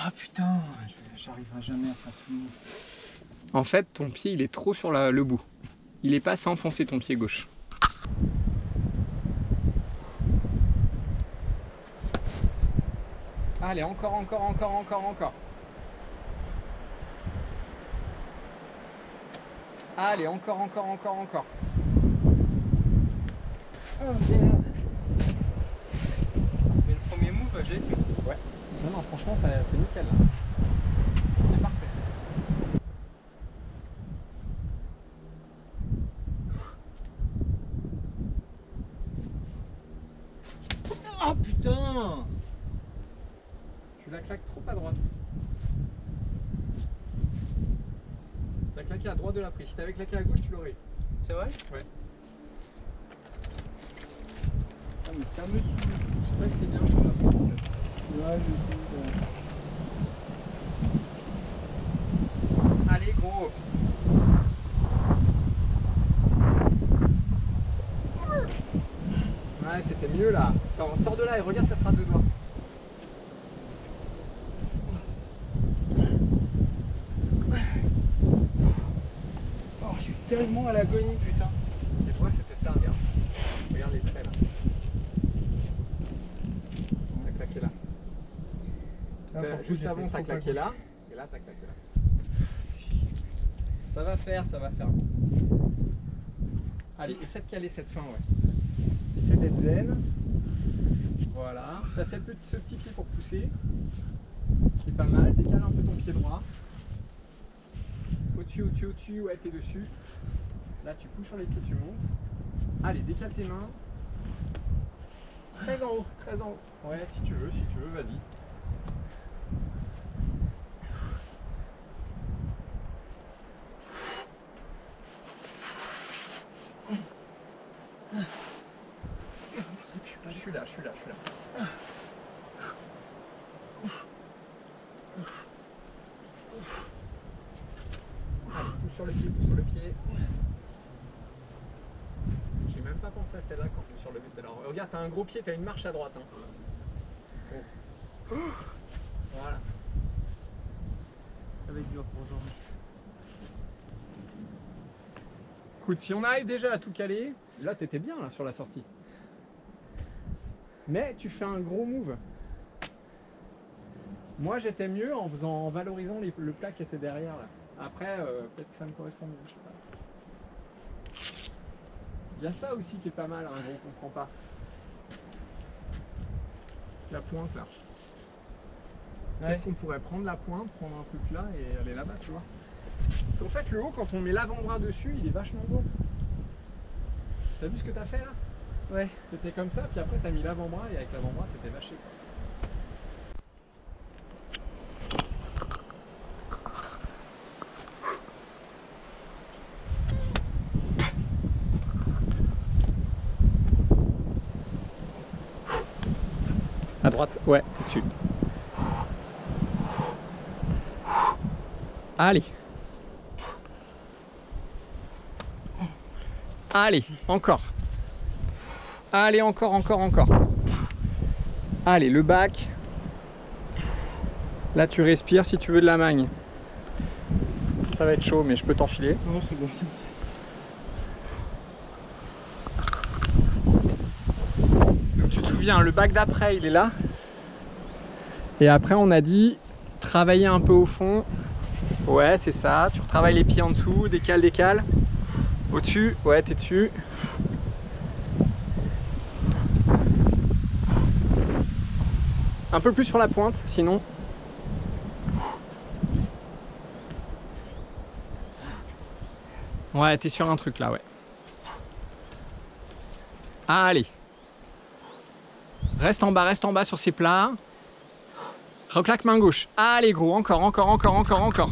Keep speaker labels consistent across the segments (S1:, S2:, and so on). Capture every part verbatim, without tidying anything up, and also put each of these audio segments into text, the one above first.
S1: Ah putain, j'arriverai jamais à faire ce move.
S2: En fait, ton pied, il est trop sur la, le bout. Il est pas assez enfoncé, ton pied gauche. Allez, encore, encore, encore, encore, encore. Allez, encore, encore, encore, encore.
S1: Oh merde. Mais le premier move, j'ai fait.
S2: Ouais. Non, non, franchement, c'est nickel. Là. C'est parfait.
S1: Ah putain.
S2: Tu la claques trop à droite. T'as claqué à droite de la prise. Si t'avais claqué à gauche, tu l'aurais eu.
S1: C'est vrai?
S2: Ouais.
S1: Ah mais c'est un monsieur.
S2: Je sais pas si c'est bien, je la prends.
S1: Ouais, je sais.
S2: Allez, gros. Ouais, c'était mieux là. Attends, sors de là et regarde ta trace de doigts.
S1: Oh, je suis tellement à l'agonie, putain.
S2: Et toi, c'était ça, regarde. Regarde les traits là. T'as claqué là.
S1: Là,
S2: Euh,
S1: par contre,
S2: Juste
S1: j'ai
S2: avant,
S1: fait
S2: t'as
S1: trop
S2: claqué
S1: à
S2: là.
S1: gauche.
S2: Et là, t'as claqué là. Ça va faire, ça va faire. Allez, essaie de caler cette fin, ouais. Essaie d'être zen. Voilà. T'as cette petite, ce petit pied pour pousser. C'est pas mal. Décale un peu ton pied droit. Au-dessus, au-dessus, au-dessus. Ouais, t'es dessus. Là, tu pousses sur les pieds, tu montes. Allez, décale tes mains. Très en haut, très en haut. Ouais, si tu veux, si tu veux, vas-y. Je suis là, je suis là, je suis là. Allez, pousse sur le pied, pousse sur le pied. J'ai même pas pensé à celle-là quand je me suis relevé tout à l'heure. Regarde, t'as un gros pied, t'as une marche à droite. Hein. Oh. Voilà.
S1: Ça va être dur pour aujourd'hui.
S2: Écoute, si on arrive déjà à tout caler, là t'étais bien là sur la sortie. Mais tu fais un gros move. Moi j'étais mieux en faisant, en valorisant les, le plat qui était derrière là. Après, euh, peut-être que ça me correspond mieux, je sais pas. Il y a ça aussi qui est pas mal, hein, on comprend pas. La pointe là.
S1: Ouais.
S2: Peut-être qu'on pourrait prendre la pointe, prendre un truc là et aller là-bas, tu vois. Parce qu'en fait, le haut, quand on met l'avant-bras dessus, il est vachement beau. T'as vu ce que t'as fait là?
S1: Ouais.
S2: T'étais comme ça, puis après t'as mis l'avant-bras et avec l'avant-bras t'étais vaché quoi. À droite, ouais, t'es dessus. Allez. Allez, encore. Allez, encore, encore, encore. Allez, le bac. Là, tu respires si tu veux de la magne. Ça va être chaud, mais je peux t'enfiler.
S1: Non, c'est bon, c'est bon.
S2: Donc, tu te souviens, le bac d'après, il est là. Et après, on a dit travailler un peu au fond. Ouais, c'est ça. Tu retravailles les pieds en dessous, décale, décale. Au-dessus, ouais, t'es dessus. Un peu plus sur la pointe, sinon. Ouais, t'es sur un truc là, ouais. Allez. Reste en bas, reste en bas sur ces plats. Reclaque main gauche. Allez, gros, encore, encore, encore, encore, encore.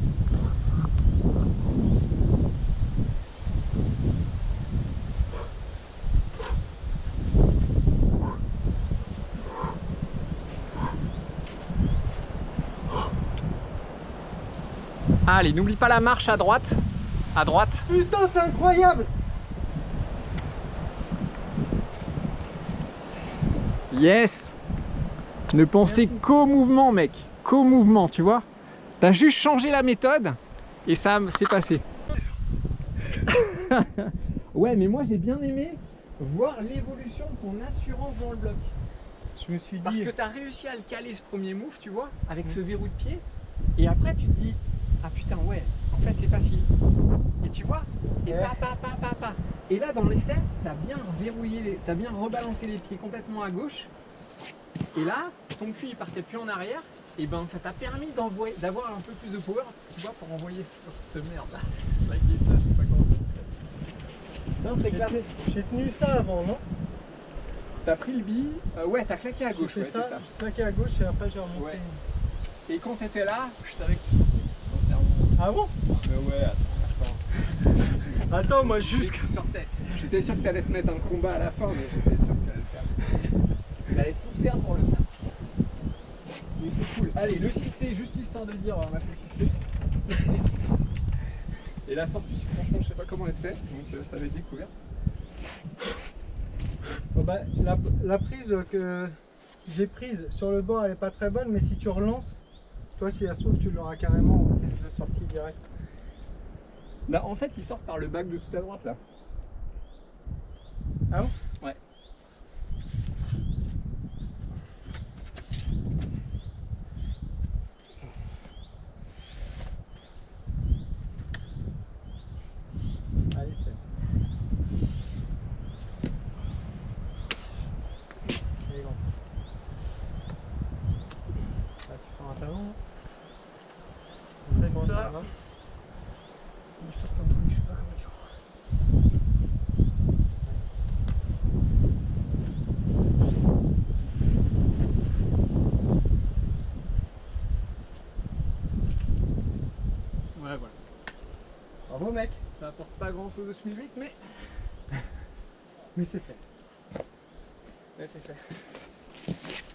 S2: Allez, n'oublie pas la marche à droite. À droite.
S1: Putain, c'est incroyable.
S2: Yes. Ne penser
S1: Merci.
S2: qu'au mouvement, mec. Qu'au mouvement, tu vois. T'as juste changé la méthode et ça s'est passé. Ouais, mais moi j'ai bien aimé voir l'évolution de ton assurance dans le bloc.
S1: Je me suis
S2: Parce
S1: dit,
S2: que tu as réussi à le caler ce premier move, tu vois, avec ce verrou de pied. Et après tu te dis, ah putain ouais, en fait c'est facile. Et tu vois, et
S1: Ouais.
S2: pa pa pa pa pa. Et là dans l'essai, tu as bien verrouillé, les... tu as bien rebalancé les pieds complètement à gauche. Et là, ton cul il partait plus en arrière. Et ben ça t'a permis d'envoyer, d'avoir un peu plus de power, tu vois, pour envoyer sur cette merde là. La guise, je sais pas comment ça se fait. Non, c'est
S1: j'ai
S2: classe.
S1: tenu, j'ai tenu ça avant, non?
S2: T'as pris le billet, euh, ouais, t'as claqué à
S1: J'ai
S2: gauche,
S1: fait
S2: ouais,
S1: ça,
S2: c'est ça.
S1: j'ai claqué à gauche et après j'ai remonté.
S2: Ouais. Et quand t'étais là, je savais que tu sortais ton cerveau.
S1: Ah bon?
S2: Mais ouais, attends,
S1: Attends, moi
S2: juste
S1: jusque...
S2: que tu sortais. J'étais sûr que t'allais te mettre un combat à la fin, mais j'étais sûr que tu allais le faire. T'allais tout faire pour le faire. Mais c'est cool. Allez, le six C, juste l'histoire de dire, on a fait le six C. Et la sortie, franchement, je sais pas comment elle se fait, donc euh, ça va être découvert.
S1: Bon bah, la, la prise que j'ai prise sur le bord elle est pas très bonne, mais si tu relances, toi si elle s'ouvre tu l'auras carrément en prise de sortie directe.
S2: Bah en fait, il sort par le bac de tout à droite là.
S1: Ah bon?
S2: Ouais.
S1: Allez, c'est. Allez, bon. Là tu fais un talon. Après, comment
S2: Ça.
S1: ça va?
S2: Il sort un truc, je sais pas comment il faut. Ouais, voilà.
S1: Bravo mec,
S2: Ça apporte pas grand chose de ce mille huit, mais.
S1: mais c'est fait.
S2: Ouais, c'est fait.